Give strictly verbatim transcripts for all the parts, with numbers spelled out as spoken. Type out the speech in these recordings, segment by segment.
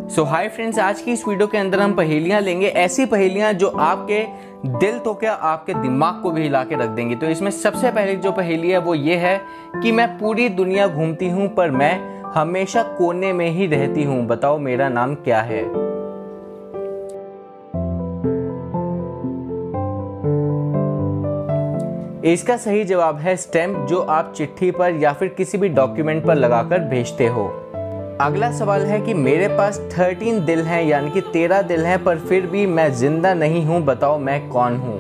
सो hi friends, आज की इस वीडियो के अंदर हम पहेलियां लेंगे, ऐसी पहेलियां जो आपके दिल तो क्या आपके दिमाग को भी हिला के रख देंगी। तो इसमें सबसे पहले जो पहेली है वो ये है कि मैं पूरी दुनिया घूमती हूं पर मैं हमेशा कोने में ही रहती हूं, बताओ मेरा नाम क्या है। इसका सही जवाब है स्टैम्प, जो आप चिट्ठी पर या फिर किसी भी डॉक्यूमेंट पर लगाकर भेजते हो। अगला सवाल है कि मेरे पास तेरह दिल हैं, यानी कि तेरह दिल हैं, पर फिर भी मैं जिंदा नहीं हूं, बताओ मैं कौन हूं।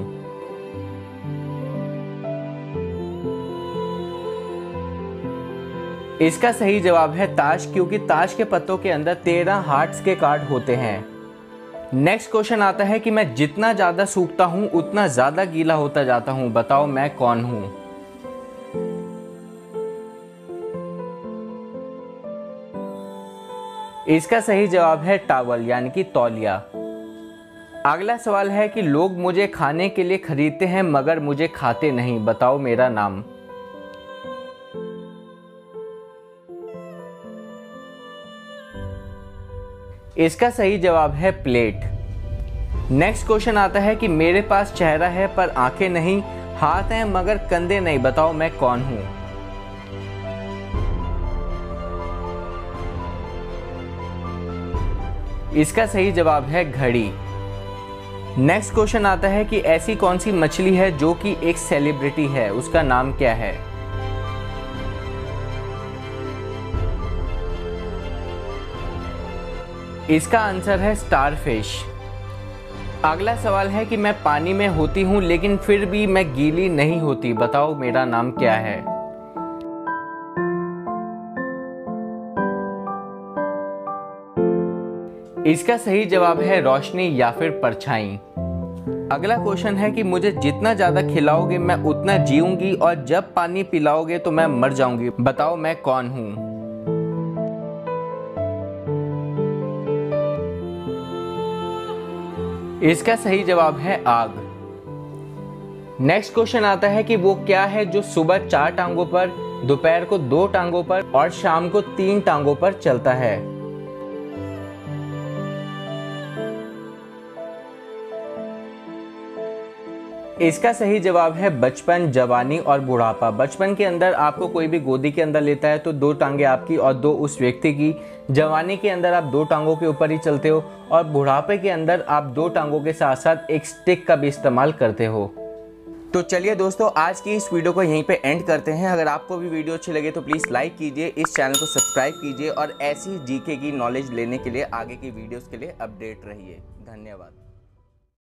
इसका सही जवाब है ताश, क्योंकि ताश के पत्तों के अंदर तेरह हार्ट्स के कार्ड होते हैं। नेक्स्ट क्वेश्चन आता है कि मैं जितना ज्यादा सूखता हूं उतना ज्यादा गीला होता जाता हूं, बताओ मैं कौन हूं। इसका सही जवाब है टॉवल, यानी कि तौलिया। अगला सवाल है कि लोग मुझे खाने के लिए खरीदते हैं मगर मुझे खाते नहीं, बताओ मेरा नाम। इसका सही जवाब है प्लेट। नेक्स्ट क्वेश्चन आता है कि मेरे पास चेहरा है पर आंखें नहीं, हाथ हैं मगर कंधे नहीं, बताओ मैं कौन हूं। इसका सही जवाब है घड़ी। नेक्स्ट क्वेश्चन आता है कि ऐसी कौन सी मछली है जो कि एक सेलिब्रिटी है, उसका नाम क्या है। इसका आंसर है स्टारफिश। अगला सवाल है कि मैं पानी में होती हूं लेकिन फिर भी मैं गीली नहीं होती, बताओ मेरा नाम क्या है। इसका सही जवाब है रोशनी या फिर परछाई। अगला क्वेश्चन है कि मुझे जितना ज्यादा खिलाओगे मैं उतना जीऊंगी और जब पानी पिलाओगे तो मैं मर जाऊंगी, बताओ मैं कौन हूं। इसका सही जवाब है आग। नेक्स्ट क्वेश्चन आता है कि वो क्या है जो सुबह चार टांगों पर, दोपहर को दो टांगों पर और शाम को तीन टांगों पर चलता है। इसका सही जवाब है बचपन, जवानी और बुढ़ापा। बचपन के अंदर आपको कोई भी गोदी के अंदर लेता है तो दो टांगे आपकी और दो उस व्यक्ति की। जवानी के अंदर आप दो टांगों के ऊपर ही चलते हो और बुढ़ापे के अंदर आप दो टांगों के साथ साथ एक स्टिक का भी इस्तेमाल करते हो। तो चलिए दोस्तों, आज की इस वीडियो को यहीं पे एंड करते हैं। अगर आपको भी वीडियो अच्छी लगे तो प्लीज़ लाइक कीजिए, इस चैनल को सब्सक्राइब कीजिए और ऐसी जीके की नॉलेज लेने के लिए आगे की वीडियोज़ के लिए अपडेट रहिए। धन्यवाद।